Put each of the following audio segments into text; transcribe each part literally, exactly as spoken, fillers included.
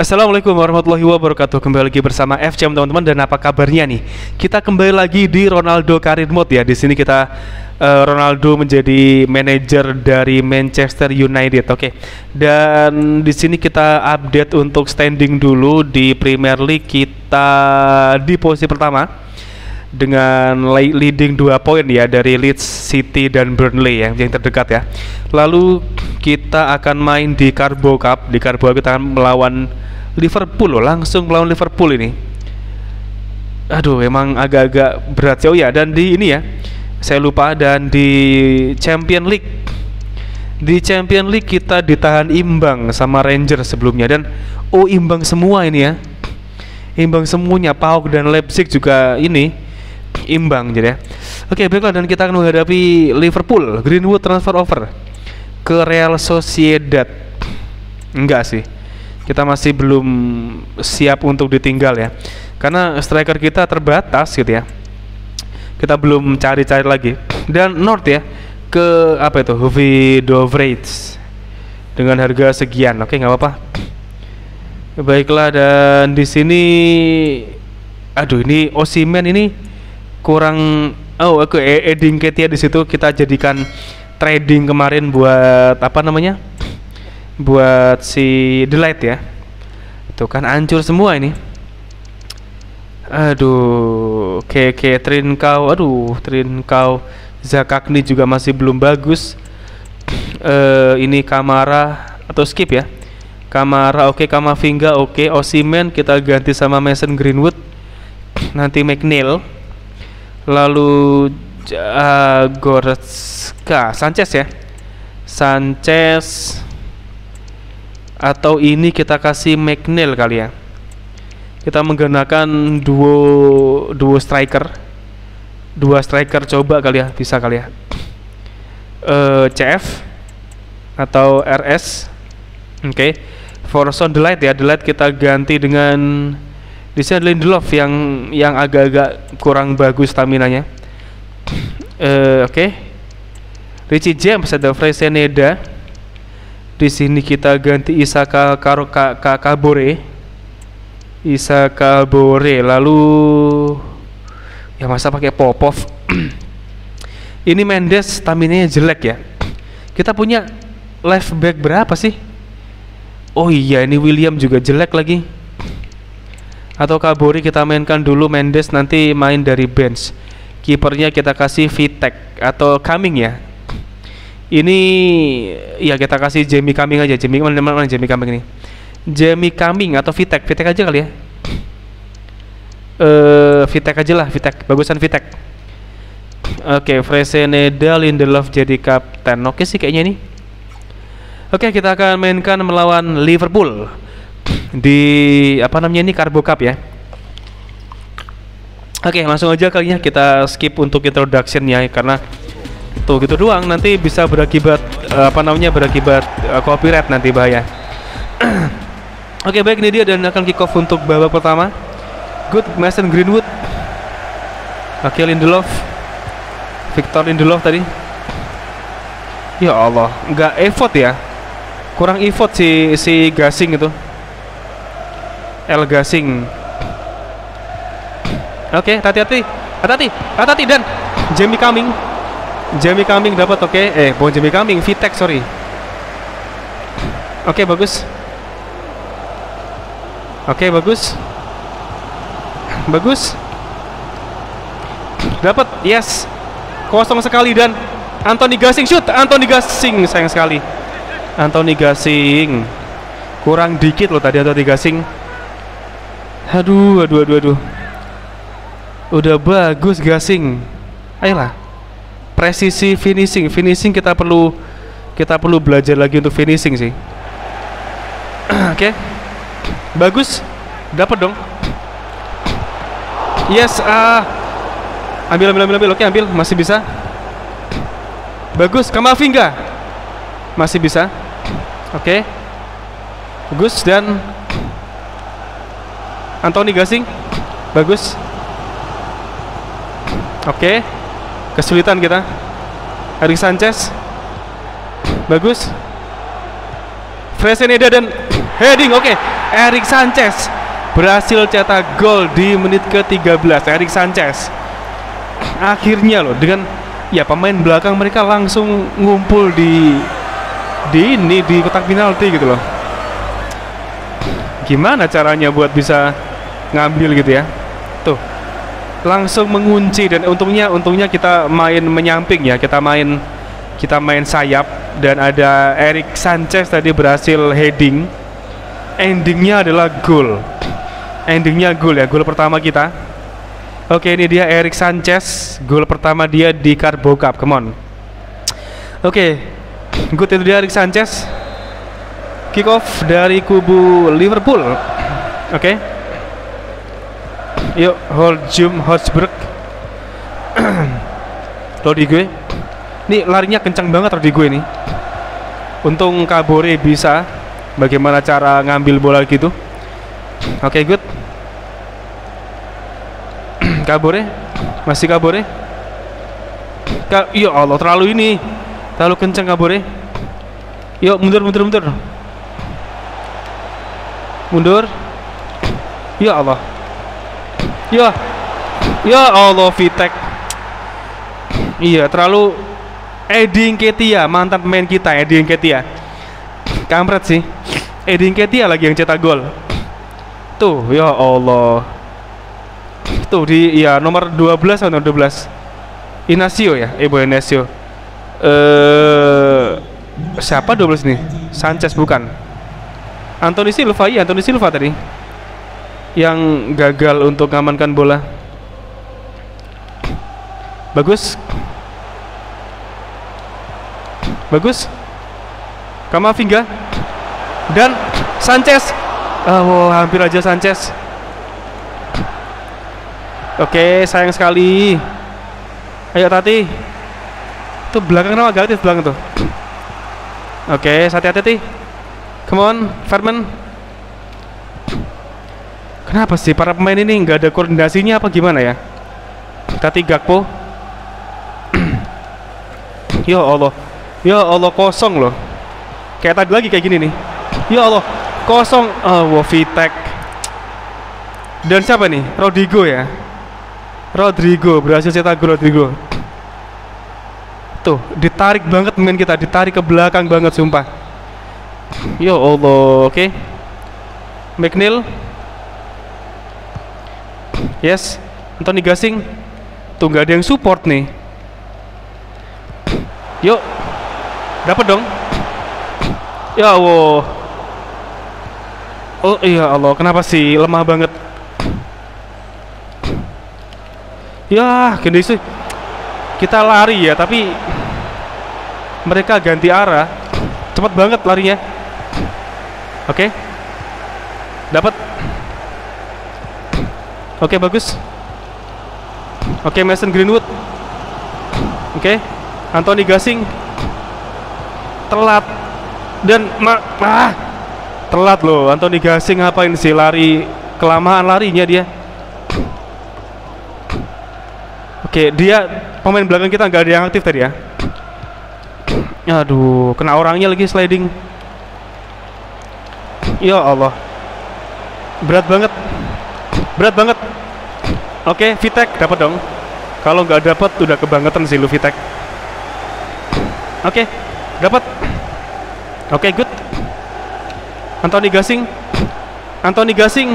Assalamualaikum warahmatullahi wabarakatuh. Kembali lagi bersama F C M teman-teman, dan apa kabarnya nih? Kita kembali lagi di Ronaldo Career Mode ya. Di sini kita uh, Ronaldo menjadi manajer dari Manchester United. Oke. Dan di sini kita update untuk standing dulu di Premier League. Kita di posisi pertama dengan leading dua poin ya dari Leeds City dan Burnley ya, yang terdekat ya. Lalu kita akan main di Carabao Cup. Di Carabao kita akan melawan Liverpool loh, langsung melawan Liverpool ini. Aduh, emang agak-agak berat sih. Oh ya, dan di ini ya, saya lupa, dan di Champion League. Di Champion League kita ditahan imbang sama Rangers sebelumnya, dan oh imbang semua ini ya. Imbang semuanya, PAOK dan Leipzig juga ini imbang jadi ya. Oke, baiklah, dan kita akan menghadapi Liverpool. Greenwood transfer over ke Real Sociedad. Enggak sih, kita masih belum siap untuk ditinggal ya, karena striker kita terbatas gitu ya. Kita belum cari-cari lagi. Dan North ya, ke apa itu, Huvi Dovreits dengan harga sekian. Oke, nggak apa-apa. Baiklah, dan di sini aduh, ini Osimhen ini kurang. Oh, oke, Edin Ketia di situ kita jadikan trading kemarin buat apa namanya, buat si Delight ya. Tuh kan hancur semua ini. Aduh, oke oke Trincao, aduh Trincao, Zakakni juga masih belum bagus. Uh, ini Kamara atau skip ya. Kamara oke, Kamavinga oke, Osimhen kita ganti sama Mason Greenwood. Nanti McNeil. Lalu uh, Goretzka, Sanchez ya. Sanchez atau ini kita kasih McNeil kali ya. Kita menggunakan duo duo striker. Dua striker coba kali ya, bisa kali ya. Uh, C F atau R S. Oke. Okay. Forson Delight ya, Delight kita ganti dengan di sini Lindelof yang yang agak-agak kurang bagus staminanya. Uh, Oke. Okay. Richie James ada Freiseneda. Di sini kita ganti Isaka Karo Kabore. Isaka Kabore. Lalu ya masa pakai Popov. Ini Mendes staminanya jelek ya. Kita punya left back berapa sih? Oh iya, ini William juga jelek lagi. Atau Kabore kita mainkan dulu, Mendes nanti main dari bench. Kipernya kita kasih Vitek atau Cumming ya. Ini ya kita kasih Jamie Cumming aja. Jamie mana, mana Jamie Cumming ini? Jamie Cumming atau Vitek, Vitek aja kali ya. Eh, uh, Vitek aja lah, Vitek. Bagusan Vitek. Oke, okay, Freiseneda, Lindelof jadi kapten. Oke sih kayaknya ini. Oke, okay, kita akan mainkan melawan Liverpool di apa namanya ini, Carabao Cup ya. Oke, okay, langsung aja kalinya kita skip untuk introduction ya, karena tuh gitu doang nanti bisa berakibat uh, apa namanya berakibat uh, copyright nanti, bahaya. Oke, okay, baik, ini dia dan akan kick off untuk babak pertama. Good, Mason Greenwood. Oke, okay, Lindelof, Victor Lindelof tadi. Ya Allah, nggak effort ya, kurang effort si si Gasing itu, El Gasing. Oke, okay, hati-hati, hati-hati, hati-hati, dan Jamie Cumming. Jamie Cumming dapat, oke. Okay. Eh, bukan Jamie Cumming, Vitek, sorry. Oke, okay, bagus. Oke, okay, bagus. Bagus. Dapat, yes. Kosong sekali, dan Anthony Gasing shoot. Anthony Gasing, sayang sekali. Anthony Gasing. Kurang dikit loh tadi Anthony Gasing. Aduh, aduh, aduh, aduh. Udah bagus Gasing. Ayolah. Presisi finishing, finishing kita perlu kita perlu belajar lagi untuk finishing sih. Oke, okay. Bagus, dapat dong. Yes, ah, ambil, ambil, ambil, ambil. Oke, okay, ambil, masih bisa. Bagus, Kamavinga, masih bisa. Oke, okay. Bagus, dan Anthony Gasing, bagus. Oke. Okay. Kesulitan kita. Eric Sanchez, bagus. Freiseneda dan heading, oke. Okay. Erik Sanchez berhasil cetak gol di menit ke tiga belas. Erik Sanchez akhirnya loh, dengan ya pemain belakang mereka langsung ngumpul di di ini di kotak penalti gitu loh. Gimana caranya buat bisa ngambil gitu ya? Tuh, langsung mengunci, dan untungnya untungnya kita main menyamping ya, kita main kita main sayap, dan ada Erik Sanchez tadi berhasil heading. Endingnya adalah gol. Endingnya gol ya, gol pertama kita. Oke, ini dia Erik Sanchez, gol pertama dia di Carabao Cup. Come on. Oke, good, itu dia Erik Sanchez. Kick off dari kubu Liverpool. Oke. Yuk, Holjum Hotspur. Rodrigo. Ini larinya kencang banget Rodrigo ini. Untung Kabore bisa bagaimana cara ngambil bola gitu. Oke, good. Kabore, masih Kabore. Ka ya Allah, terlalu ini, terlalu kencang Kabore. Yuk, mundur, mundur, mundur, mundur. Ya Allah, ya, ya Allah, Vitek. Iya, terlalu. Eddie Nketiah, mantan pemain kita, Eddie Nketiah. Kampret sih, Eddie Nketiah lagi yang cetak gol. Tuh, ya Allah. Tuh di ya nomor dua belas atau nomor dua belas. Inacio ya, eh bukan Inacio. Eh siapa dua belas nih? Sanchez bukan. Anthony Silva, iya Anthony Silva tadi yang gagal untuk mengamankan bola. Bagus. Bagus. Kamavinga dan Sanchez. Oh, hampir aja Sanchez. Oke, sayang sekali. Ayo Tati. Tuh belakang nama agak aktif belakang tuh. Oke, hati-hati. Come on, Verman. Kenapa sih para pemain ini nggak ada koordinasinya apa gimana ya? Tati Gakpo. Ya Allah. Ya Allah, kosong loh. Kayak tadi lagi kayak gini nih. Ya Allah, kosong. Oh, Vitek. Dan siapa nih? Rodrigo ya. Rodrigo berhasil cetak gol. Rodrigo. Tuh, ditarik banget pemain kita, ditarik ke belakang banget sumpah. Ya Allah, oke. Okay. McNeil. Yes, Anthony Gasing. Tuh nggak ada yang support nih. Yuk, dapat dong. Ya Allah. Oh iya Allah, kenapa sih lemah banget? Ya, gini sih. Kita lari ya, tapi mereka ganti arah. Cepat banget larinya. Oke. Okay. Dapat. Oke, okay, bagus. Oke, okay, Mason Greenwood. Oke. Okay. Anthony Gasing. Telat. Dan ma ah, telat loh. Anthony Gasing ngapain sih lari, kelamaan larinya dia. Oke, dia pemain belakang kita nggak ada yang aktif tadi ya. Aduh, kena orangnya lagi sliding. Ya Allah, berat banget, berat banget. Oke, Vitek dapat dong. Kalau nggak dapat udah kebangetan sih lu Vitek. Oke, dapat. Oke, good. Anthony Gasing, Anthony Gasing.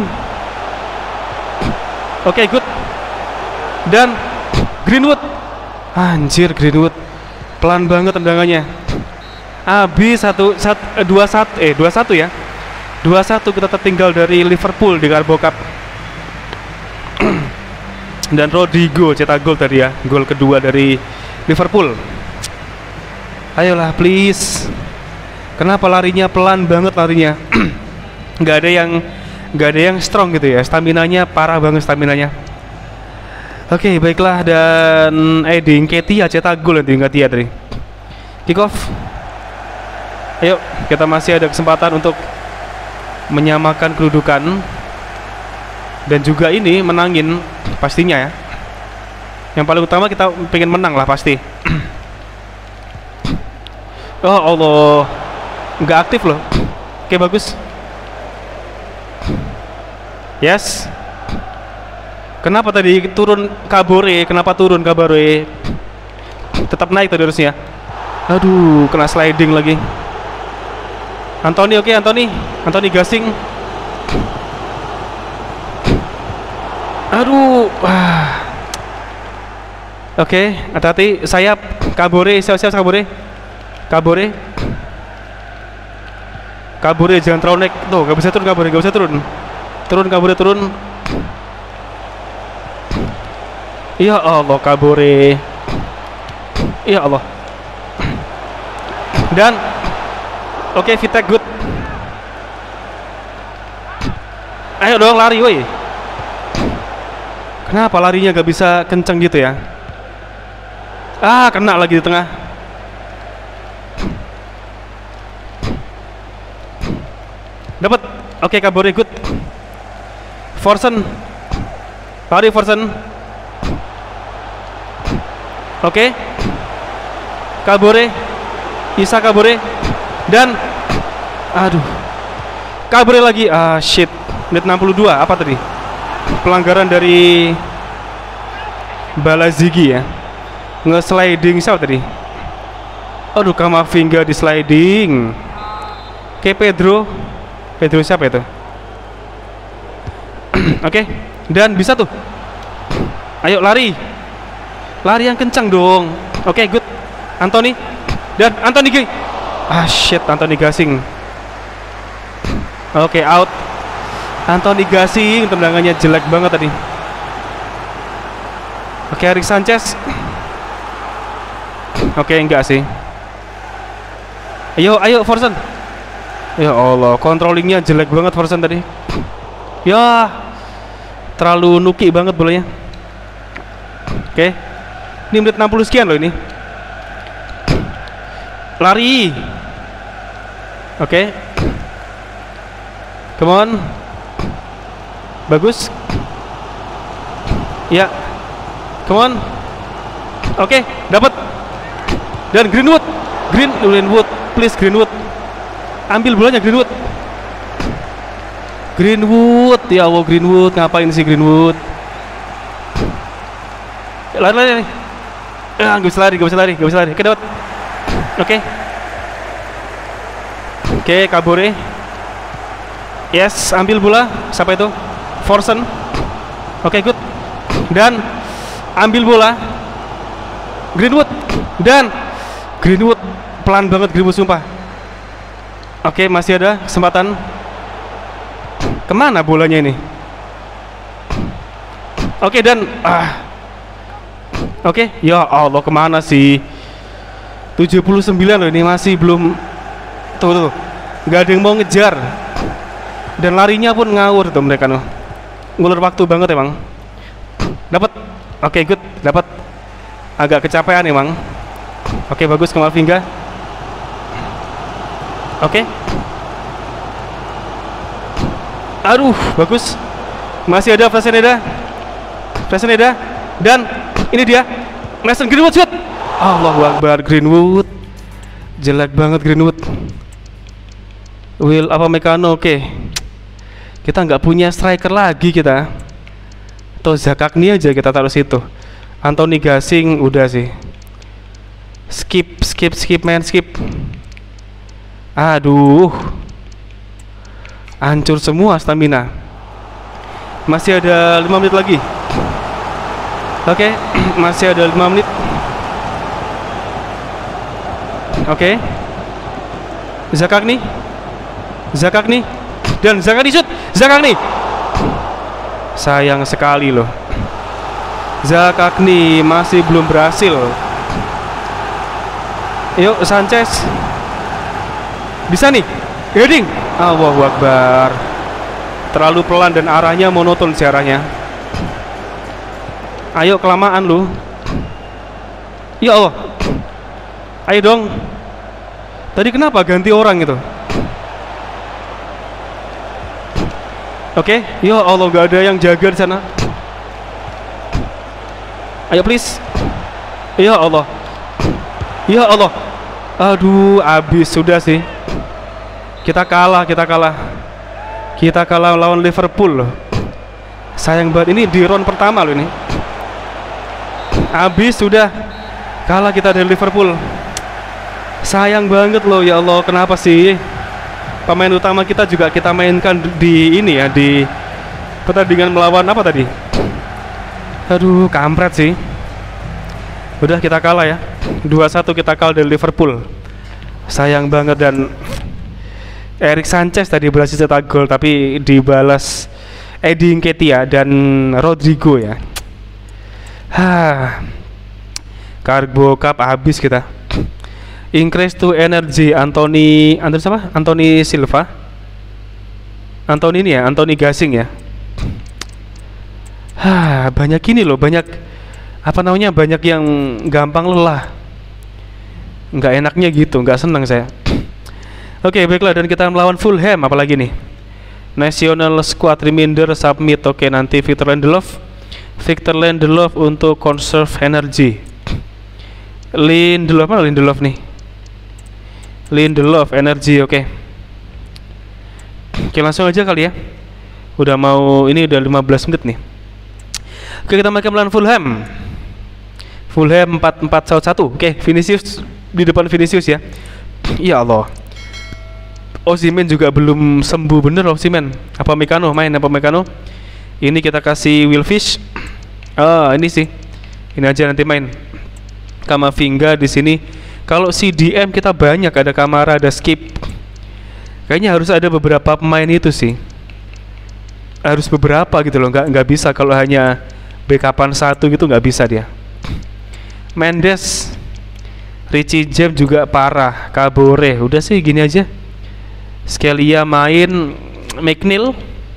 Oke, good. Dan Greenwood. Anjir, Greenwood pelan banget tendangannya. Habis satu, satu dua satu eh dua satu ya. dua satu kita tertinggal dari Liverpool di Carabao Cup. Dan Rodrigo cetak gol tadi ya, gol kedua dari Liverpool. Ayolah please. Kenapa larinya pelan banget larinya? Nggak ada yang nggak ada yang strong gitu ya. Staminanya parah banget staminanya. Oke, okay, baiklah, dan Eddie Nketiah cetak gol nanti Nketiah tadi. Kick off. Ayo, kita masih ada kesempatan untuk menyamakan kedudukan dan juga ini menangin pastinya ya. Yang paling utama kita pengen menang lah pasti. Oh Allah, nggak aktif loh. Oke, bagus. Yes. Kenapa tadi turun Kabore? Kenapa turun Kabore? Tetap naik tadi harusnya. Aduh, kena sliding lagi. Anthony, oke, okay, Anthony. Anthony gasing. Aduh. Wah. Oke, okay, hati-hati. Sayap Kabore, siap-siap Kabore. Kabore. Kabore jangan terlalu naik. Tuh, gak bisa turun Kabore, gak bisa turun. Turun Kabore, turun. Ya Allah, Kabore. Ya Allah. Dan oke, okay, Vitek good. Ayo dong lari, woi. Kenapa larinya gak bisa kenceng gitu ya? Ah, kena lagi di tengah. Dapat. Oke, okay, Kabore good. Forsen. Lari Forsen. Oke, okay. Kabore, Isa Kabore, dan aduh, Kabore lagi. Ah shit, menit enam puluh dua. Apa tadi? Pelanggaran dari Balazigi ya. Nge-sliding siapa tadi? Aduh, Kamavinga di sliding. Oke, okay, Pedro. Pedro siapa itu? Oke, okay. Dan bisa tuh. Ayo lari. Lari yang kencang dong. Oke, okay, good. Anthony. Dan Anthony G. Ah shit, Anthony gasing. Oke, okay, out. Anthony gasing, tendangannya jelek banget tadi. Oke, okay, Eric Sanchez. Oke, okay, enggak sih. Ayo, ayo Forsen. Ya Allah, controllingnya jelek banget Forsen tadi. Ya, terlalu nuki banget bolanya. Oke, okay. Ini menit enam puluh sekian loh ini. Lari. Oke, okay. Come on. Bagus. Ya, come on. Oke, okay, dapat. Dan Greenwood. Green, Greenwood, please Greenwood. Ambil bolanya Greenwood. Greenwood, ya Allah Greenwood, ngapain sih Greenwood? Lari lari nih. Ah, gak bisa lari, gak bisa lari, gak bisa lari. Oke, dapat. Oke. Oke, Kabore. Yes, ambil bola. Siapa itu? Forsen. Oke, good. Dan ambil bola. Greenwood. Dan Greenwood pelan banget Greenwood sumpah. Oke, masih ada kesempatan. Kemana bolanya ini? Oke, dan ah. Oke, ya Allah kemana sih? tujuh puluh sembilan loh ini masih belum. Tuh tuh, nggak ada yang mau ngejar. Dan larinya pun ngawur tuh mereka loh. Ngulur waktu banget emang. Dapat. Oke, good, dapat. Agak kecapean emang. Oke, bagus Kamavinga. Oke. Aduh, bagus. Masih ada Fresneda. Fresneda. Dan ini dia Mason Greenwood shoot. Allahu Akbar, Greenwood. Jelek banget Greenwood. Will apa Mekano, oke. Okay. Kita nggak punya striker lagi kita. Atau Zakakni aja kita taruh situ. Anthony gasing udah sih. Skip, skip, skip man, skip. Aduh. Hancur semua stamina. Masih ada lima menit lagi. Oke, okay. Masih ada lima menit. Oke, okay. Zakakni, Zakakni, dan Zakakni shoot, Zakakni. Sayang sekali loh. Zakakni masih belum berhasil. Yuk Sanchez, bisa nih, heading. Allahu Akbar. Terlalu pelan dan arahnya monoton sih arahnya. Ayo kelamaan lu. Ya Allah. Ayo dong. Tadi kenapa ganti orang itu? Oke, okay. Ya Allah gak ada yang jaga di sana. Ayo please. Ya Allah. Ya Allah. Aduh, habis sudah sih. Kita kalah, kita kalah. Kita kalah lawan Liverpool loh. Sayang banget, ini di round pertama loh ini. Habis sudah kalah kita dari Liverpool. Sayang banget loh, ya Allah, kenapa sih? Pemain utama kita juga kita mainkan di ini ya, di pertandingan melawan apa tadi? Aduh, kampret sih. Udah kita kalah ya. dua satu kita kalah dari Liverpool. Sayang banget. Dan Erik Sanchez tadi berhasil cetak gol tapi dibalas Eddie Nketiah dan Rodrigo ya. Hah. Carbo Cup habis kita. Increase to energy Anthony Anthony siapa? Anthony Silva. Anthony ini ya, Anthony Gasing ya. Hah, banyak ini loh, banyak apa namanya, banyak yang gampang lelah. Nggak enaknya gitu, nggak senang saya. Oke, baiklah, dan kita melawan Fulham apalagi nih. National squad remainder submit. Oke, nanti Victor Lindelof. Victor Lindelof untuk conserve energy. Lindelof mana Lindelof nih? Lindelof energy, oke. Oke, langsung aja kali ya. Udah mau, ini udah lima belas menit nih. Oke, kita makan melawan Fulham. Fulham empat empat satu. Oke, Vinicius di depan Vinicius ya. Ya Allah. Osimhen juga belum sembuh bener Osimhen. Apa Mekano main apa Mekano? Ini kita kasih Wilfish. Ah, ini sih. Ini aja nanti main. Kamavinga di sini. Kalau C D M kita banyak, ada Kamara, ada Skip. Kayaknya harus ada beberapa pemain itu sih. Harus beberapa gitu loh, nggak nggak bisa kalau hanya backupan satu gitu, nggak bisa dia. Mendes, Richie James juga parah, Kabore, udah sih gini aja. Skelia main, McNeil.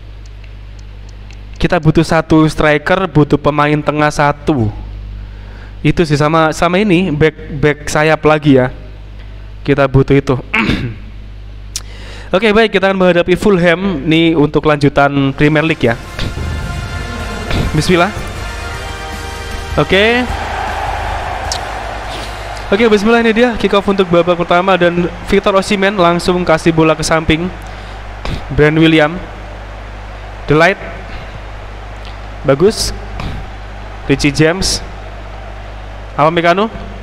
Kita butuh satu striker, butuh pemain tengah satu. Itu sih, sama sama ini back back sayap lagi ya. Kita butuh itu. Oke, baik, kita akan menghadapi Fulham nih untuk lanjutan Premier League ya. Bismillah. Oke. Oke, bismillah, ini dia kick off untuk babak pertama dan Victor Osimhen langsung kasih bola ke samping. Brand William. The Light. Bagus. Richie James. Apa Mekano?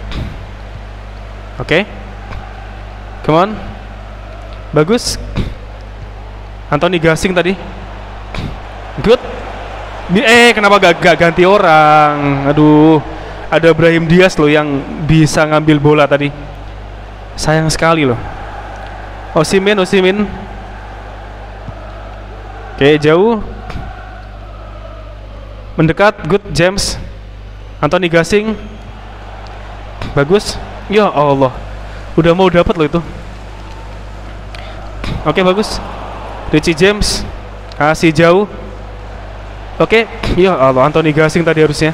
Oke. Come on. Bagus. Anthony Gasing tadi. Good. Eh, kenapa gak, gak ganti orang? Aduh. Ada Brahim Diaz loh yang bisa ngambil bola tadi. Sayang sekali loh. Osimhen, Osimhen. Oke, jauh. Mendekat, good, James. Anthony Gasing. Bagus. Ya Allah. Udah mau dapat loh itu. Oke, bagus. Richie James. Kasih jauh. Oke. Ya Allah, Anthony Gasing tadi harusnya.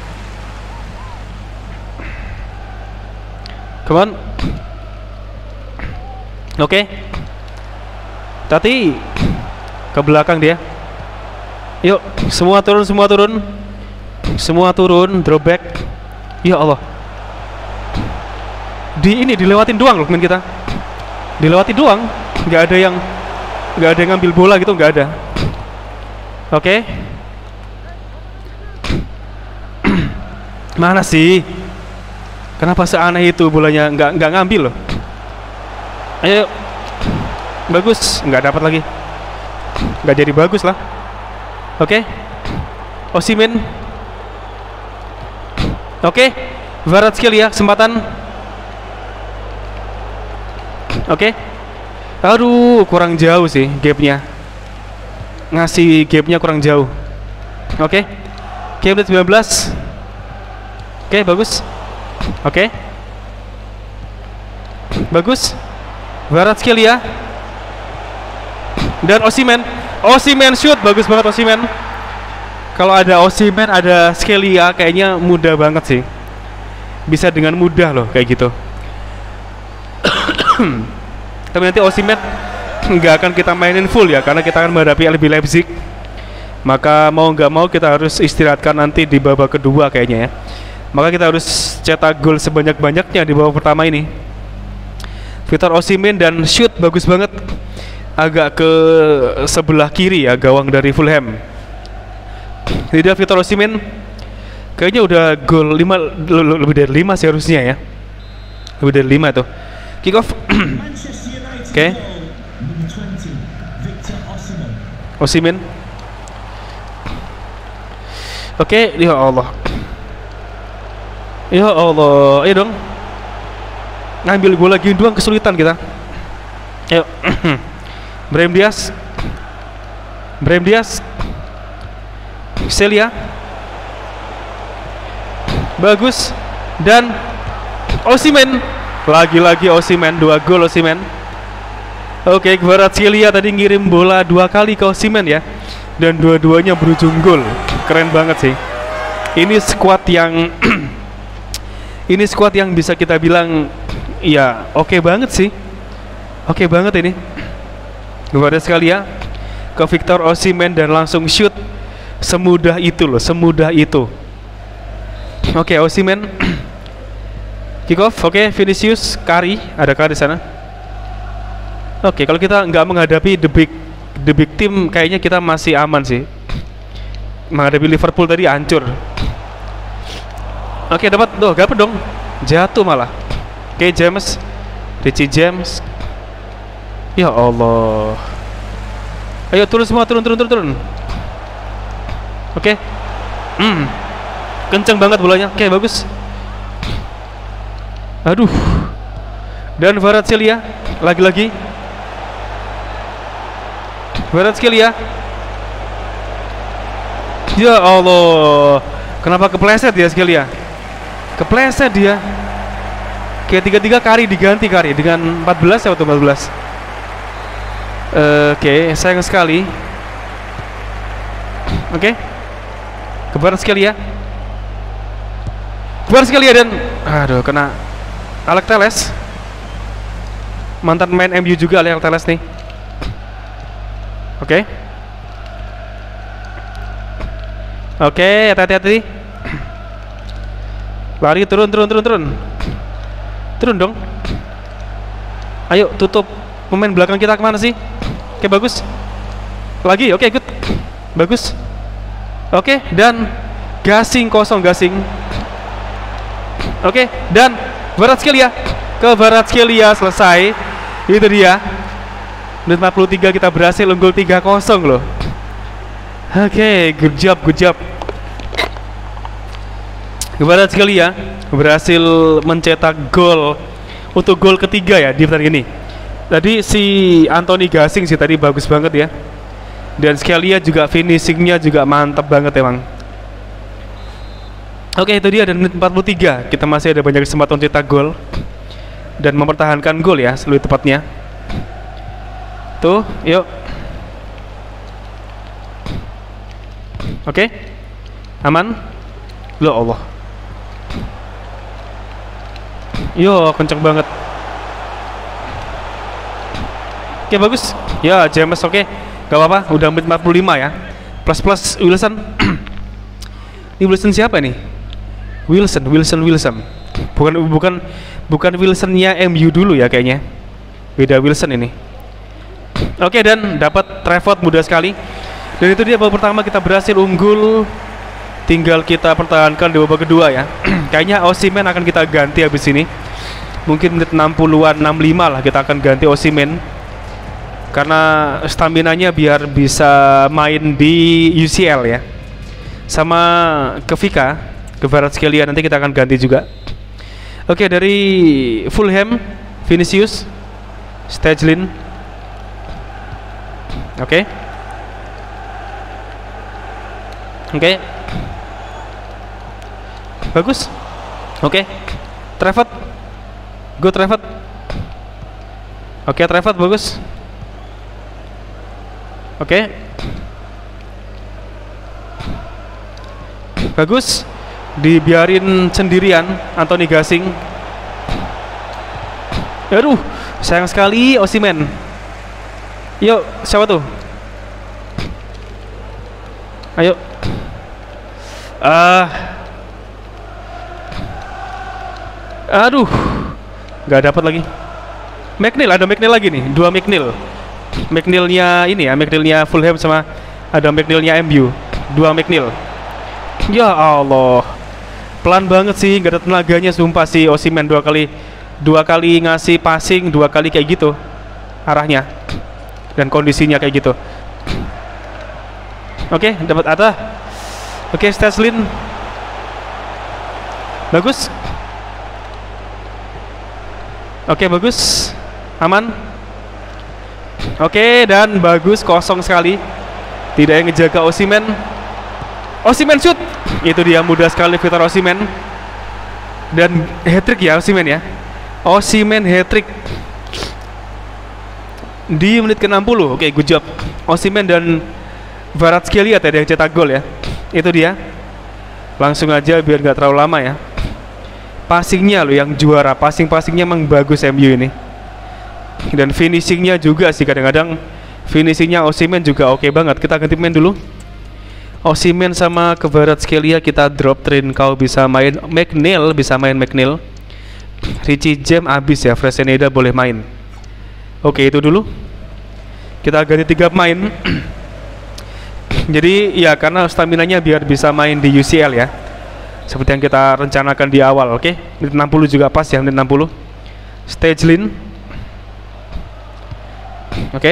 Come on. Oke. Tati ke belakang dia. Yuk, semua turun, semua turun. Semua turun, drop back. Ya Allah. Di ini dilewatin doang loh main kita. Dilewatin doang. Nggak ada yang nggak ada yang ngambil bola gitu, nggak ada. Oke. Mana sih? Kenapa seaneh itu bolanya nggak nggak ngambil loh? Ayo, bagus, nggak dapat lagi, nggak jadi bagus lah. Oke, Osimhen. Oke, Kvaratskhelia kesempatan. Oke, aduh kurang jauh sih gapnya, ngasih gapnya kurang jauh. Oke, game sembilan belas. Oke, bagus. Oke, bagus. Kvaratskhelia dan Osimhen. Osimhen shoot, bagus banget Osimhen. Kalau ada Osimhen, ada Skhelia, kayaknya mudah banget sih. Bisa dengan mudah loh kayak gitu. Tapi nanti Osimhen nggak akan kita mainin full ya, karena kita akan menghadapi R B Leipzig. Maka mau nggak mau kita harus istirahatkan nanti di babak kedua kayaknya ya. Maka kita harus cetak gol sebanyak-banyaknya di babak pertama ini. Victor Osimhen dan shoot bagus banget. Agak ke sebelah kiri ya gawang dari Fulham. Tidak, Victor Osimhen kayaknya udah gol lima, lebih dari lima sih harusnya ya. Lebih dari lima tuh. Kick off. Oke. Okay. Osimhen. Oke, okay. Ya Allah. Ya Allah, ayo dong. Ngambil gol lagi doang kesulitan kita. Ayo. Brahim Diaz. Brahim Diaz. Celia. Bagus. Dan Osimhen. Lagi-lagi Osimhen, dua gol Osimhen. Oke, okay, Kvaratskhelia tadi ngirim bola dua kali ke Osimhen ya. Dan dua-duanya berujung gol. Keren banget sih. Ini squad yang ini squad yang bisa kita bilang ya oke okay banget sih. Oke okay banget ini. Kvaratskhelia ke Victor Osimhen dan langsung shoot. Semudah itu loh, semudah itu. Oke, okay, Osimhen. Kick off, oke, okay, Vinicius, Kari, ada Kari di sana. Oke, okay, kalau kita nggak menghadapi the big the big team, kayaknya kita masih aman sih. Menghadapi Liverpool tadi hancur. Oke, okay, dapat, doh, gak apa dong, jatuh malah. Oke, okay, James, Richie James. Ya Allah. Ayo turun semua, turun, turun, turun, turun. Oke, okay. hmm. Kenceng banget bolanya. Oke, okay, bagus. Aduh. Dan Kvaratskhelia lagi-lagi. Kvaratskhelia. Ya Allah. Kenapa kepleset ya Skhelia? Kepleset dia. Kayak tiga-tiga Kari diganti Kari dengan empat belas atau empat belas. uh, Oke, okay, sayang sekali. Oke. Okay. Kvaratskhelia. Kvaratskhelia dan aduh kena Alex Telles, mantan main M U juga Alex Telles nih. Oke, okay. Oke, okay, hati-hati. Lari turun, turun, turun, turun, turun dong. Ayo tutup pemain belakang kita kemana sih? Oke okay, bagus. Lagi, oke okay, good, bagus. Oke okay, dan gasing kosong gasing. Oke okay, dan Kvaratskhelia ke Kvaratskhelia selesai. Itu dia. Menit empat puluh tiga kita berhasil unggul tiga kosong loh. Oke, okay, good job, good job. Kvaratskhelia berhasil mencetak gol untuk gol ketiga ya di pertandingan ini. Tadi si Anthony Gasing sih tadi bagus banget ya. Dan Skhelia juga finishingnya juga mantap banget emang. Oke, itu dia, dan menit empat puluh tiga kita masih ada banyak kesempatan cetak gol dan mempertahankan gol ya, lebih tepatnya. Tuh, yuk. Oke, aman. Loh Allah. Yo, kenceng banget. Oke, bagus. Ya, James oke. Gak apa-apa, udah menit empat puluh lima ya. Plus plus Wilson. Ini Wilson siapa nih? Wilson, Wilson, Wilson. Bukan bukan bukan Wilsonnya M U dulu ya kayaknya. Beda Wilson ini. Oke, dan dapat Trafford mudah sekali. Dan itu dia babak pertama kita berhasil unggul. Tinggal kita pertahankan di babak kedua ya. Kayaknya Osimhen akan kita ganti habis ini. Mungkin menit enam puluhan, enam puluh lima lah kita akan ganti Osimhen. Karena staminanya biar bisa main di U C L ya. Sama ke Vika, ke Kvaratskhelia nanti kita akan ganti juga. Oke, dari Fulham, Vinicius, Stajlin. Oke. Oke. Bagus. Oke. Trafford. Go Trafford. Oke, Trafford bagus. Oke. Bagus. Dibiarin sendirian Anthony Gasing. Aduh, sayang sekali Osimhen. Yuk, siapa tuh? Ayo. Ah. Aduh. Gak dapat lagi. McNeil, ada McNeil lagi nih, dua McNeil. McNeilnya ini ya, McNeilnya Fulham sama ada McNeilnya M U. Dua McNeil. Ya Allah, pelan banget sih, gak ada tenaganya sumpah sih. Osimhen dua kali dua kali ngasih passing, dua kali kayak gitu arahnya dan kondisinya kayak gitu. Oke, dapat Atta. Oke, Steslin bagus. Oke, bagus, aman. Oke, dan bagus, kosong sekali, tidak yang ngejaga Osimhen. Osimhen shoot, itu dia, mudah sekali Victor Osimhen. Dan hat-trick ya Osimhen ya. Osimhen hat-trick di menit ke enam puluh. Oke, good job Osimhen dan Kvaratskhelia tadi yang cetak gol ya. Itu dia. Langsung aja biar nggak terlalu lama ya. Passingnya loh yang juara, passing-passingnya emang bagus M U ini. Dan finishingnya juga sih, kadang-kadang finishingnya Osimhen juga oke banget. Kita ganti pemain dulu. Osimhen sama Kvaratskhelia kita drop. Trincao bisa main, McNeil bisa main McNeil. Richie James abis ya, Fresneda boleh main. Oke, itu dulu. Kita ganti tiga pemain. Jadi ya karena staminanya biar bisa main di U C L ya, seperti yang kita rencanakan di awal. Oke, menit enam puluh juga pas ya, menit enam puluh. Stegelin. Oke,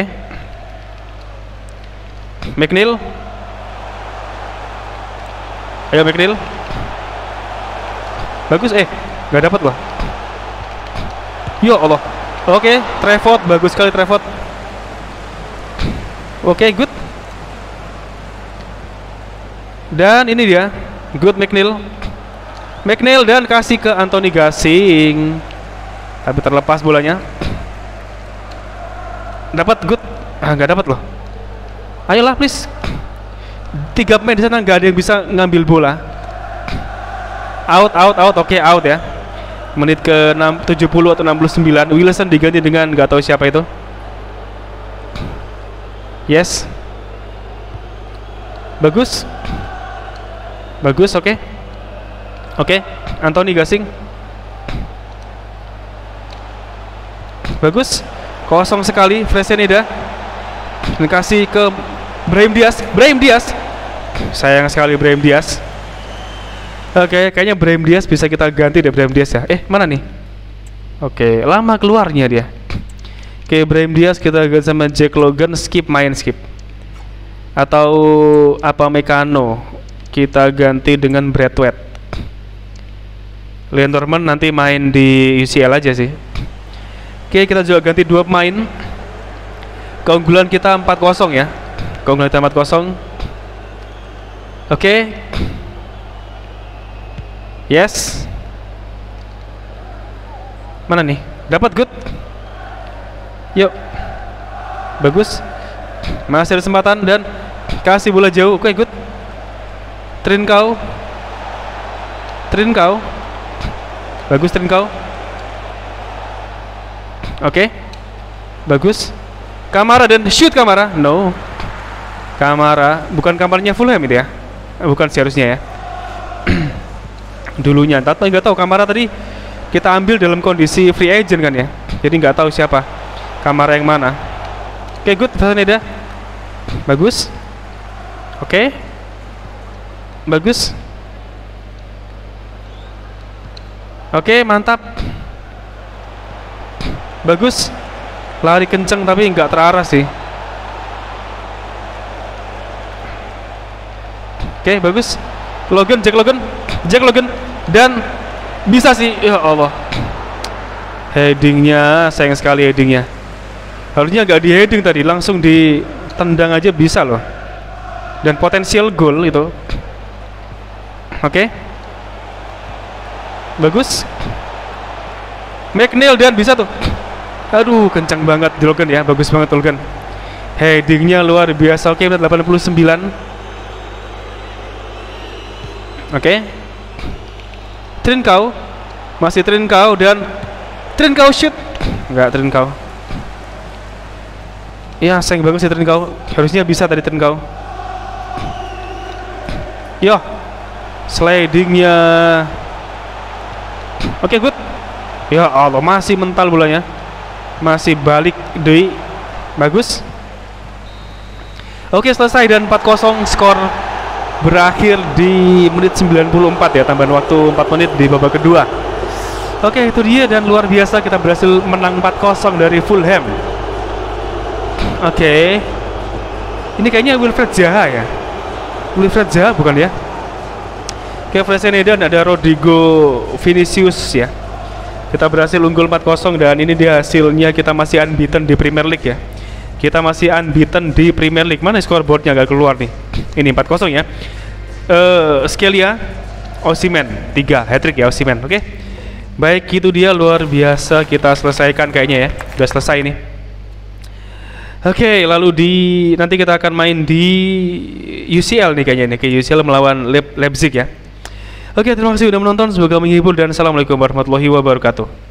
McNeil. Ayo McNeil. Bagus, eh nggak dapat loh. Ya Allah. Oke, Trevor, bagus sekali Trevor. Oke, good. Dan ini dia, good McNeil. McNeil dan kasih ke Anthony Gasing. Tapi terlepas bolanya. Dapat, good. Ah, nggak dapat loh. Ayolah please. Tiga pemain di sana nggak ada yang bisa ngambil bola. Out, out, out. Oke, out ya. Menit ke tujuh puluh atau enam puluh sembilan. Wilson diganti dengan nggak tahu siapa itu. Yes. Bagus. Bagus, oke. Okay. Oke, okay. Anthony Gasing. Bagus. Kosong sekali Fresneda. Dikasih ke Brahim Diaz. Brahim Diaz. Sayang sekali Brahim Diaz. Oke, okay, kayaknya Brahim Diaz bisa kita ganti deh, Brahim Diaz ya. Eh, mana nih? Oke, okay, lama keluarnya dia. Oke, okay, Brahim Diaz kita ganti sama Jack Logan, skip main skip. Atau apa Mekano kita ganti dengan Braithwaite. Leon Norman nanti main di U C L aja sih. Oke, okay, kita juga ganti dua pemain. Keunggulan kita empat kosong ya. Keunggulan kita empat kosong. Oke. Okay. Yes. Mana nih? Dapat, good. Yuk. Bagus. Masih ada kesempatan dan kasih bola jauh. Oke, okay, good. Trincao. Trincao. Bagus Trincao. Oke. Okay. Bagus. Kamara dan shoot Kamara. No. Kamara bukan kamarnya Fulham itu ya. Bukan seharusnya ya. Dulunya, tapi nggak tahu Kamara tadi kita ambil dalam kondisi free agent kan ya, jadi nggak tahu siapa Kamara yang mana. Oke, okay, good Fresneda. Bagus. Oke, okay. Bagus. Oke, okay, mantap. Bagus. Lari kenceng tapi nggak terarah sih. Oke, okay, bagus. Logan, Jack Logan, Jack Logan, dan bisa sih, ya Allah. Headingnya, sayang sekali headingnya. Harusnya nggak di heading tadi, langsung ditendang aja bisa loh. Dan potensial goal itu. Oke, okay. Bagus. McNeil dan bisa tuh. Aduh, kencang banget di Logan ya, bagus banget Logan. Headingnya luar biasa. Oke, okay, delapan puluh sembilan. Oke, okay. Trincao, masih Trincao dan Trincao shoot, enggak Trincao. Iya, sayang bagus sih Trincao, harusnya bisa tadi Trincao. Yo, slidingnya. Oke, okay, good. Ya Allah, masih mental bolanya, masih balik deh, bagus. Oke, okay, selesai dan empat kosong skor berakhir di menit sembilan puluh empat ya, tambahan waktu empat menit di babak kedua. Oke, itu dia, dan luar biasa kita berhasil menang empat kosong dari Fulham. Oke. Ini kayaknya Wilfried Zaha ya. Wilfried Zaha bukan ya? Oke, Fresneda dan ada Rodrigo Vinicius ya. Kita berhasil unggul empat kosong, dan ini dia hasilnya, kita masih unbeaten di Premier League ya. Kita masih unbeaten di Premier League. Mana scoreboardnya agak keluar nih. Ini empat kosong ya. uh, Skelia, Osimhen tiga, hat-trick ya Osimhen. Oke. Baik, itu dia, luar biasa, kita selesaikan kayaknya ya. Sudah selesai nih. Oke, lalu di nanti kita akan main di U C L nih kayaknya nih, ke U C L melawan Leip Leipzig ya. Oke, terima kasih sudah menonton, semoga menghibur, dan assalamualaikum warahmatullahi wabarakatuh.